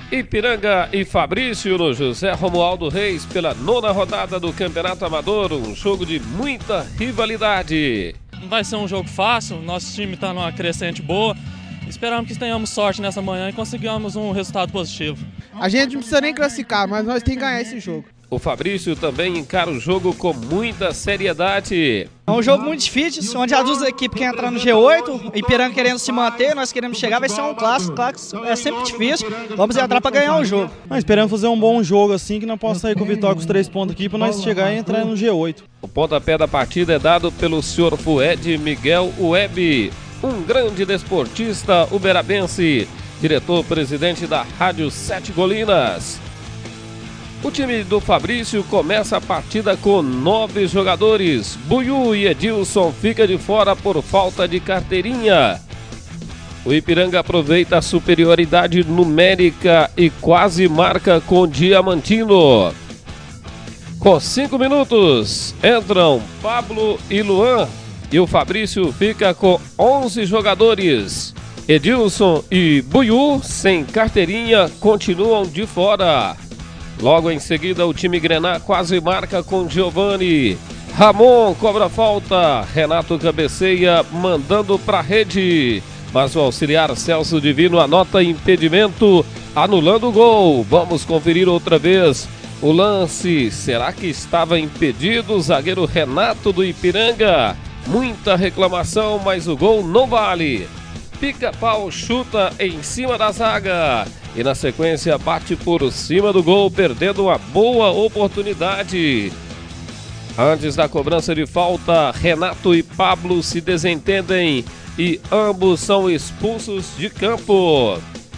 Ipiranga e Fabrício no José Romualdo Reis pela 9ª rodada do Campeonato Amador, um jogo de muita rivalidade. Não vai ser um jogo fácil, nosso time está numa crescente boa. Esperamos que tenhamos sorte nessa manhã e consigamos um resultado positivo. A gente não precisa nem classificar, mas nós temos que ganhar esse jogo. O Fabrício também encara o jogo com muita seriedade. É um jogo muito difícil, onde as duas equipes querem entrar no G8, Ipiranga querendo se manter, nós queremos chegar, vai ser um clássico, é sempre difícil, vamos entrar para ganhar o jogo. Esperamos fazer um bom jogo assim, que nós possamos sair com vitória com os 3 pontos aqui, para nós chegar e entrar no G8. O pontapé da partida é dado pelo senhor Fued Miguel Web, um grande desportista uberabense, diretor-presidente da Rádio 7 Golinas. O time do Fabrício começa a partida com 9 jogadores. Buiú e Edilson fica de fora por falta de carteirinha. O Ipiranga aproveita a superioridade numérica e quase marca com Diamantino. Com 5 minutos, entram Pablo e Luan e o Fabrício fica com 11 jogadores. Edilson e Buiú, sem carteirinha, continuam de fora. Logo em seguida, o time Grená quase marca com Giovani. Ramon cobra falta. Renato cabeceia, mandando para a rede. Mas o auxiliar Celso Divino anota impedimento, anulando o gol. Vamos conferir outra vez o lance. Será que estava impedido o zagueiro Renato do Ipiranga? Muita reclamação, mas o gol não vale. Pica-Pau chuta em cima da zaga e na sequência bate por cima do gol, perdendo uma boa oportunidade. Antes da cobrança de falta, Renato e Pablo se desentendem e ambos são expulsos de campo.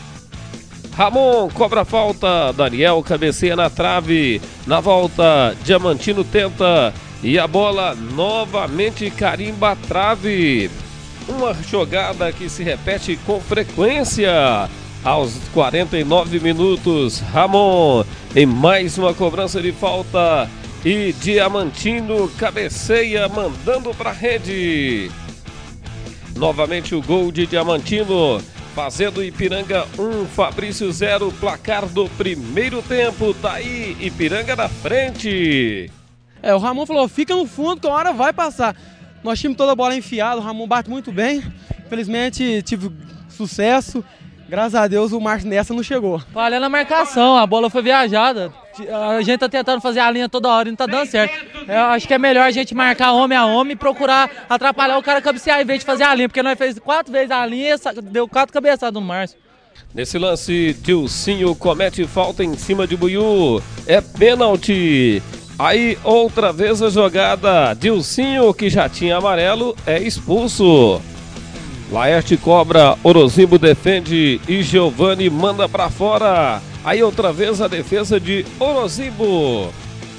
Ramon cobra falta, Daniel cabeceia na trave. Na volta, Diamantino tenta e a bola novamente carimba a trave. Uma jogada que se repete com frequência. Aos 49 minutos, Ramon em mais uma cobrança de falta e Diamantino cabeceia, mandando para a rede. Novamente o gol de Diamantino, fazendo Ipiranga 1, Fabrício 0, placar do primeiro tempo. Tá aí, Ipiranga na frente. O Ramon falou, fica no fundo que a hora vai passar. Nós tínhamos toda a bola enfiada, o Ramon bate muito bem. Infelizmente tive sucesso. Graças a Deus o Márcio nessa não chegou. Falha na marcação, a bola foi viajada. A gente tá tentando fazer a linha toda hora e não tá dando certo. Eu acho que é melhor a gente marcar homem a homem e procurar atrapalhar o cara cabecear em vez de fazer a linha. Porque nós fez 4 vezes a linha e deu 4 cabeçadas no Márcio. Nesse lance, Dilcinho comete falta em cima de Buiú. É pênalti. Aí outra vez a jogada. Dilcinho, que já tinha amarelo, é expulso. Laerte cobra, Orozimbo defende e Giovani manda para fora. Aí outra vez a defesa de Orozimbo.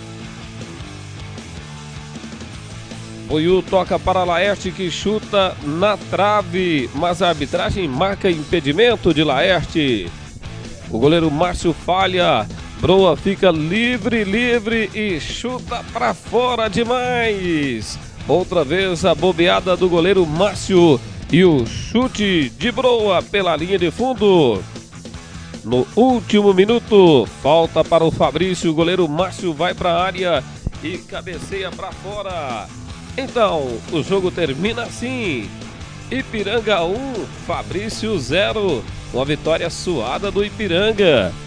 Buiú toca para Laerte, que chuta na trave, mas a arbitragem marca impedimento de Laerte. O goleiro Márcio falha, Broa fica livre e chuta para fora demais. Outra vez a bobeada do goleiro Márcio. E o chute de Broa pela linha de fundo. No último minuto, falta para o Fabrício. O goleiro Márcio vai para a área e cabeceia para fora. Então, o jogo termina assim. Ipiranga 1, Fabrício 0. Uma vitória suada do Ipiranga.